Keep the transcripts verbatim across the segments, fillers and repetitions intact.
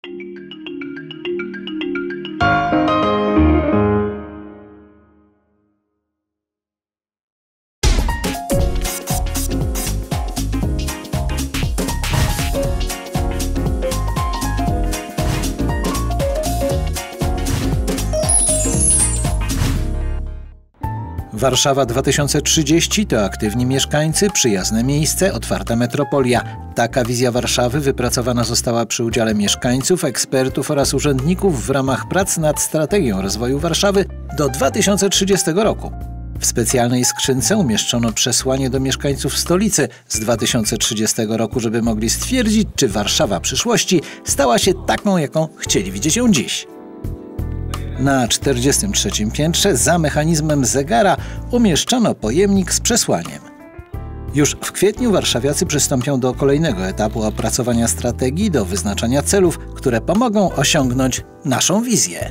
Warszawa dwa tysiące trzydzieści to aktywni mieszkańcy, przyjazne miejsce, otwarta metropolia. Taka wizja Warszawy wypracowana została przy udziale mieszkańców, ekspertów oraz urzędników w ramach prac nad strategią rozwoju Warszawy do dwa tysiące trzydziestego roku. W specjalnej skrzynce umieszczono przesłanie do mieszkańców stolicy z dwa tysiące trzydziestego roku, żeby mogli stwierdzić, czy Warszawa przyszłości stała się taką, jaką chcieli widzieć ją dziś. Na czterdziestym trzecim piętrze za mechanizmem zegara umieszczono pojemnik z przesłaniem. Już w kwietniu warszawiacy przystąpią do kolejnego etapu opracowania strategii, do wyznaczania celów, które pomogą osiągnąć naszą wizję.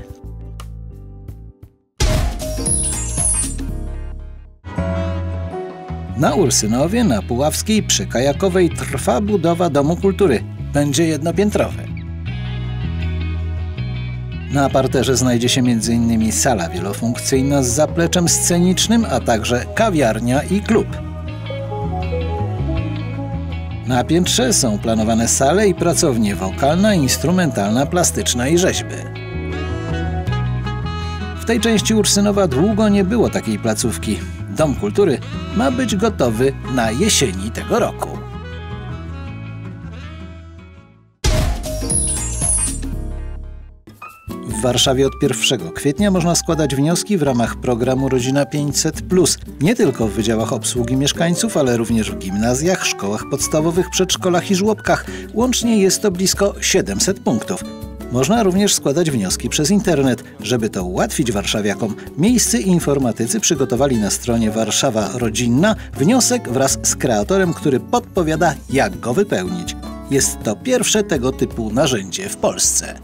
Na Ursynowie, na Puławskiej, przy Kajakowej trwa budowa Domu Kultury. Będzie jednopiętrowy. Na parterze znajdzie się między innymi sala wielofunkcyjna z zapleczem scenicznym, a także kawiarnia i klub. Na piętrze są planowane sale i pracownie wokalna, instrumentalna, plastyczna i rzeźby. W tej części Ursynowa długo nie było takiej placówki. Dom Kultury ma być gotowy na jesieni tego roku. W Warszawie od pierwszego kwietnia można składać wnioski w ramach programu Rodzina pięćset plus. Nie tylko w wydziałach obsługi mieszkańców, ale również w gimnazjach, szkołach podstawowych, przedszkolach i żłobkach. Łącznie jest to blisko siedemset punktów. Można również składać wnioski przez internet. Żeby to ułatwić warszawiakom, miejscy informatycy przygotowali na stronie Warszawa Rodzinna wniosek wraz z kreatorem, który podpowiada, jak go wypełnić. Jest to pierwsze tego typu narzędzie w Polsce.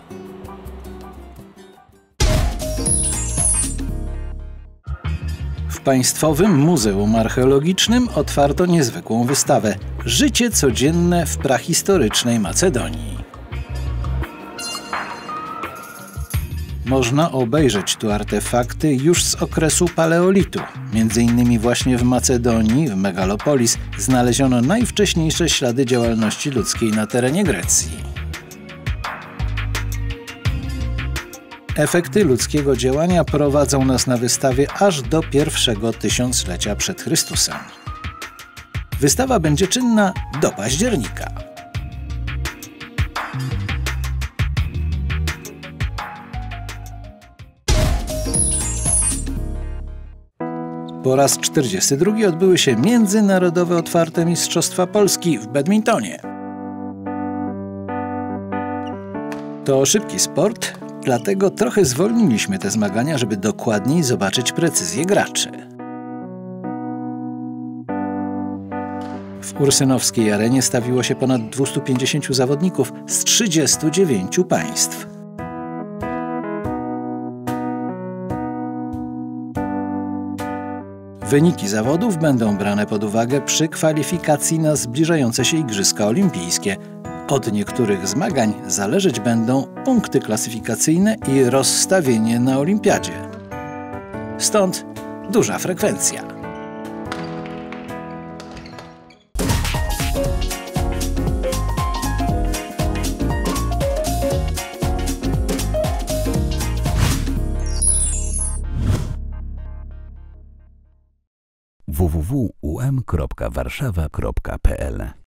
W Państwowym Muzeum Archeologicznym otwarto niezwykłą wystawę „Życie codzienne w prahistorycznej Macedonii”. Można obejrzeć tu artefakty już z okresu paleolitu. Między innymi właśnie w Macedonii, w Megalopolis, znaleziono najwcześniejsze ślady działalności ludzkiej na terenie Grecji. Efekty ludzkiego działania prowadzą nas na wystawie aż do pierwszego tysiąclecia przed Chrystusem. Wystawa będzie czynna do października. Po raz czterdziesty drugi odbyły się Międzynarodowe Otwarte Mistrzostwa Polski w badmintonie. To szybki sport, dlatego trochę zwolniliśmy te zmagania, żeby dokładniej zobaczyć precyzję graczy. W ursynowskiej arenie stawiło się ponad dwieście pięćdziesiąt zawodników z trzydziestu dziewięciu państw. Wyniki zawodów będą brane pod uwagę przy kwalifikacji na zbliżające się Igrzyska Olimpijskie. Od niektórych zmagań zależeć będą punkty klasyfikacyjne i rozstawienie na olimpiadzie. Stąd duża frekwencja. w w w kropka u m kropka warszawa kropka p l